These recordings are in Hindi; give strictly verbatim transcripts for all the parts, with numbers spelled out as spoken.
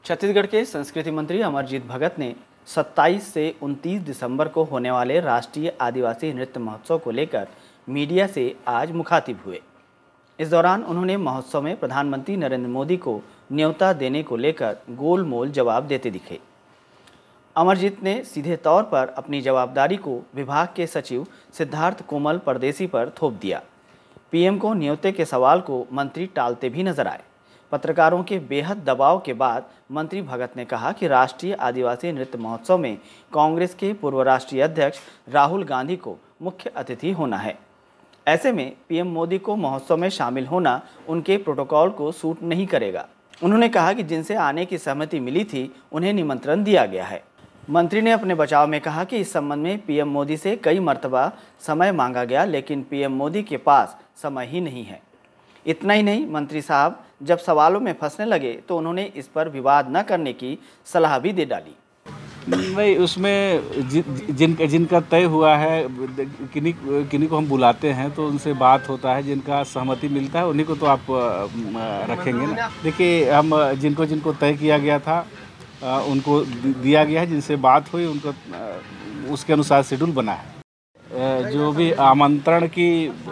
छत्तीसगढ़ के संस्कृति मंत्री अमरजीत भगत ने सत्ताईस से उनतीस दिसंबर को होने वाले राष्ट्रीय आदिवासी नृत्य महोत्सव को लेकर मीडिया से आज मुखातिब हुए। इस दौरान उन्होंने महोत्सव में प्रधानमंत्री नरेंद्र मोदी को न्योता देने को लेकर गोलमोल जवाब देते दिखे। अमरजीत ने सीधे तौर पर अपनी जवाबदारी को विभाग के सचिव सिद्धार्थ कोमल परदेसी पर थोप दिया। पीएम को न्योते के सवाल को मंत्री टालते भी नजर आए। पत्रकारों के बेहद दबाव के बाद मंत्री भगत ने कहा कि राष्ट्रीय आदिवासी नृत्य महोत्सव में कांग्रेस के पूर्व राष्ट्रीय अध्यक्ष राहुल गांधी को मुख्य अतिथि होना है। ऐसे में पीएम मोदी को महोत्सव में शामिल होना उनके प्रोटोकॉल को सूट नहीं करेगा। उन्होंने कहा कि जिनसे आने की सहमति मिली थी उन्हें निमंत्रण दिया गया है। मंत्री ने अपने बचाव में कहा कि इस संबंध में पीएम मोदी से कई मर्तबा समय मांगा गया, लेकिन पीएम मोदी के पास समय ही नहीं है। इतना ही नहीं, मंत्री साहब जब सवालों में फंसने लगे तो उन्होंने इस पर विवाद न करने की सलाह भी दे डाली। नहीं, उसमें जि, जिन जिनका तय हुआ है, किन्हीं किन्हीं को हम बुलाते हैं तो उनसे बात होता है, जिनका सहमति मिलता है उन्हीं को तो आप रखेंगे ना। देखिए, हम जिनको जिनको तय किया गया था उनको दिया गया है, जिनसे बात हुई उनको उसके अनुसार शेड्यूल बना है। जो भी आमंत्रण की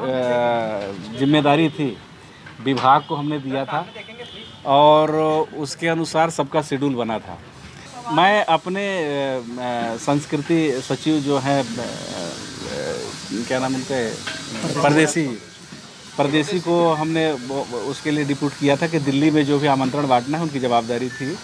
जिम्मेदारी थी विभाग को हमने दिया था और उसके अनुसार सबका शेड्यूल बना था। मैं अपने संस्कृति सचिव जो हैं, क्या नाम उनके, परदेसी परदेसी को हमने उसके लिए डिप्यूट किया था कि दिल्ली में जो भी आमंत्रण बांटना है उनकी जवाबदारी थी,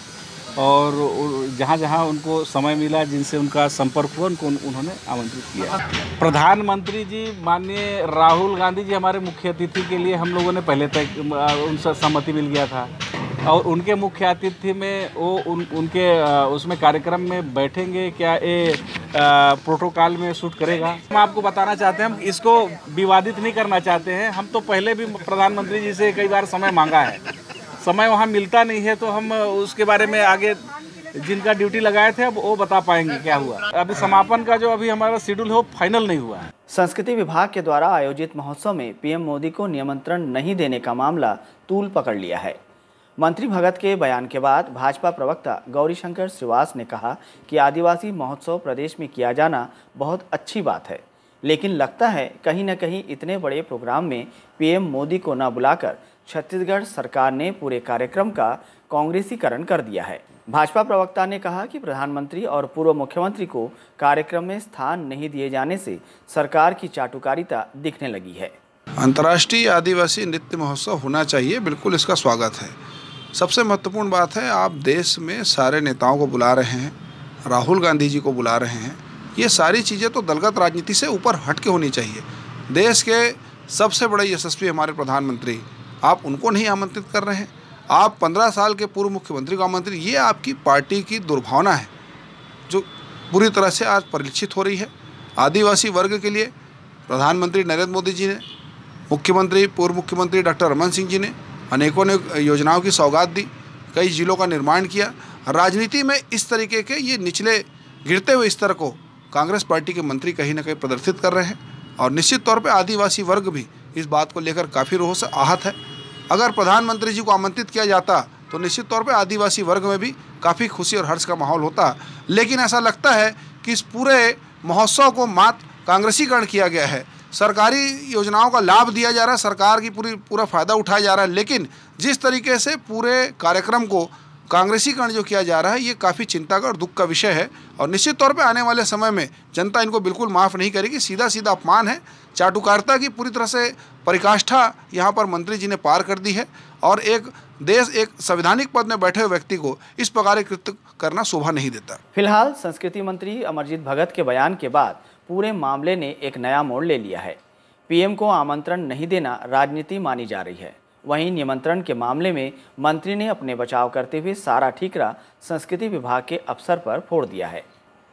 और जहाँ जहाँ उनको समय मिला, जिनसे उनका संपर्क हुआ, उनको उन्होंने आमंत्रित किया। प्रधानमंत्री जी माननीय राहुल गांधी जी हमारे मुख्य अतिथि के लिए हम लोगों ने पहले तक उनसे सहमति मिल गया था, और उनके मुख्य अतिथि में वो उन, उनके उसमें कार्यक्रम में बैठेंगे क्या, ये प्रोटोकॉल में शूट करेगा। हम आपको बताना चाहते हैं, हम इसको विवादित नहीं करना चाहते हैं। हम तो पहले भी प्रधानमंत्री जी से कई बार समय मांगा है, समय वहाँ मिलता नहीं है, तो हम उसके बारे में आगे जिनका ड्यूटी लगाए थे अब वो बता पाएंगे क्या हुआ। अभी समापन का जो अभी हमारा शेड्यूल है वो फाइनल नहीं हुआ है। संस्कृति विभाग के द्वारा आयोजित महोत्सव में पीएम मोदी को निमंत्रण नहीं देने का मामला तूल पकड़ लिया है। मंत्री भगत के बयान के बाद भाजपा प्रवक्ता गौरीशंकर श्रीवास ने कहा कि आदिवासी महोत्सव प्रदेश में किया जाना बहुत अच्छी बात है, लेकिन लगता है कहीं न कहीं इतने बड़े प्रोग्राम में पीएम मोदी को न बुलाकर छत्तीसगढ़ सरकार ने पूरे कार्यक्रम का कांग्रेसीकरण कर दिया है। भाजपा प्रवक्ता ने कहा कि प्रधानमंत्री और पूर्व मुख्यमंत्री को कार्यक्रम में स्थान नहीं दिए जाने से सरकार की चाटुकारिता दिखने लगी है। अंतर्राष्ट्रीय आदिवासी नृत्य महोत्सव होना चाहिए, बिल्कुल इसका स्वागत है। सबसे महत्वपूर्ण बात है, आप देश में सारे नेताओं को बुला रहे हैं, राहुल गांधी जी को बुला रहे हैं। ये सारी चीज़ें तो दलगत राजनीति से ऊपर हट के होनी चाहिए। देश के सबसे बड़े यशस्वी हमारे प्रधानमंत्री, आप उनको नहीं आमंत्रित कर रहे हैं। आप पंद्रह साल के पूर्व मुख्यमंत्री को आमंत्रित, ये आपकी पार्टी की दुर्भावना है जो पूरी तरह से आज परिलक्षित हो रही है। आदिवासी वर्ग के लिए प्रधानमंत्री नरेंद्र मोदी जी ने, मुख्यमंत्री पूर्व मुख्यमंत्री डॉक्टर रमन सिंह जी ने अनेकों ने योजनाओं की सौगात दी, कई जिलों का निर्माण किया। राजनीति में इस तरीके के ये निचले गिरते हुए स्तर को कांग्रेस पार्टी के मंत्री कहीं ना कहीं प्रदर्शित कर रहे हैं, और निश्चित तौर पे आदिवासी वर्ग भी इस बात को लेकर काफ़ी रोह से आहत है। अगर प्रधानमंत्री जी को आमंत्रित किया जाता तो निश्चित तौर पे आदिवासी वर्ग में भी काफ़ी खुशी और हर्ष का माहौल होता, लेकिन ऐसा लगता है कि इस पूरे महोत्सव को मात्र कांग्रेसीकरण किया गया है। सरकारी योजनाओं का लाभ दिया जा रहा है, सरकार की पूरी पूरा फ़ायदा उठाया जा रहा है, लेकिन जिस तरीके से पूरे कार्यक्रम को कांग्रेसीकरण जो किया जा रहा है, ये काफ़ी चिंता का और दुख का विषय है, और निश्चित तौर पे आने वाले समय में जनता इनको बिल्कुल माफ़ नहीं करेगी। सीधा सीधा अपमान है, चाटुकारिता की पूरी तरह से परिकाष्ठा यहाँ पर मंत्री जी ने पार कर दी है, और एक देश एक संवैधानिक पद में बैठे हुए व्यक्ति को इस प्रकार कृत्य करना शोभा नहीं देता। फिलहाल संस्कृति मंत्री अमरजीत भगत के बयान के बाद पूरे मामले ने एक नया मोड़ ले लिया है। पीएम को आमंत्रण नहीं देना राजनीति मानी जा रही है। वहीं निमंत्रण के मामले में मंत्री ने अपने बचाव करते हुए सारा ठीकरा संस्कृति विभाग के अफसर पर फोड़ दिया है।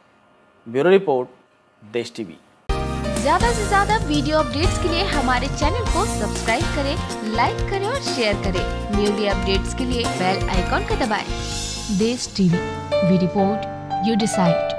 Bureau report, Desh TV. ज्यादा से ज्यादा वीडियो अपडेट्स के लिए हमारे चैनल को सब्सक्राइब करें, लाइक करें और शेयर करें। न्यूली अपडेट्स के लिए बेल आइकॉन का दबाएं। Desh TV, we report, you decide.